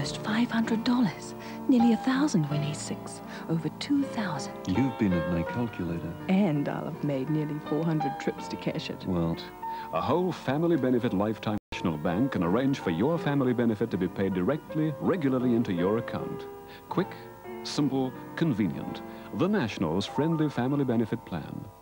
First $500, nearly 1,000 when he's 6, over 2,000. You've been at my calculator. And I'll have made nearly 400 trips to cash it. Well, A whole family benefit lifetime. National Bank can arrange for your family benefit to be paid directly, regularly into your account. Quick, simple, convenient. The National's friendly family benefit plan.